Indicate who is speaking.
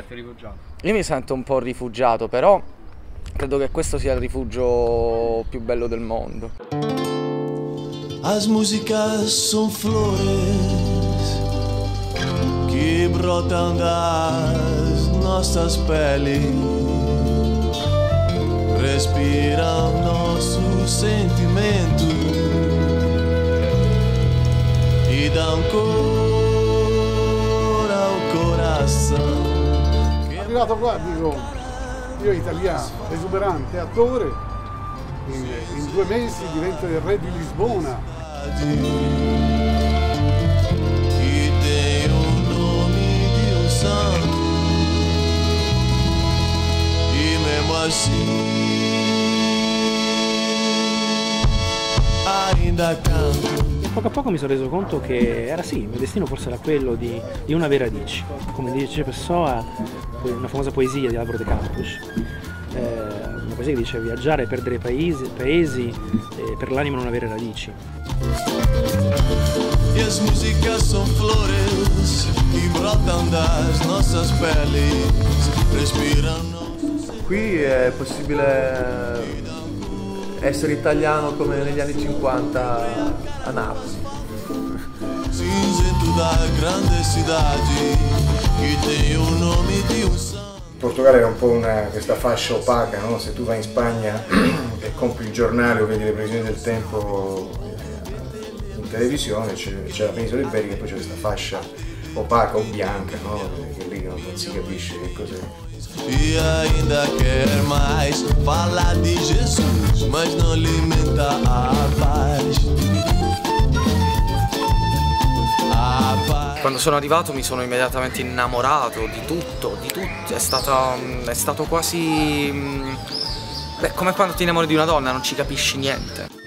Speaker 1: senti rifugiato?
Speaker 2: Io mi sento un po' rifugiato, però credo che questo sia il rifugio più bello del mondo.
Speaker 3: As músicas são flores que brotam das nossas peles, respiram nosso sentimento e dão cor ao coração.
Speaker 4: Arrivato qua dico, io italiano, esuberante, attore, in 2 mesi divento il re di Lisbona.
Speaker 3: Que tem o nome de santo e mesmo assim ainda canto.
Speaker 5: Poco a poco mi sono reso conto che era sì, il mio destino forse era quello di non avere radici. Come dice Pessoa, una famosa poesia di Álvaro de Campos, una poesia che dice viaggiare e perdere paesi per l'anima non avere radici.
Speaker 3: E as músicas são flores que brotam das nossas peles, respiram.
Speaker 6: Qui è possibile essere italiano come negli anni 50 a Napoli.
Speaker 3: Cinzento da grande cidade che tem o nome di un santo.
Speaker 7: Il Portogallo era un po' questa fascia opaca, no? Se tu vai in Spagna e compri il giornale o vedi le previsioni del tempo in televisione, c'è la penisola iberica e poi c'è questa fascia opaca o bianca, no? Che lì non si capisce che cos'è.
Speaker 3: E ainda quer mais falar de Jesus, mas não alimenta a paz.
Speaker 2: Quando sono arrivato mi sono immediatamente innamorato di tutto, è stato quasi come quando ti innamori di una donna, non ci capisci niente.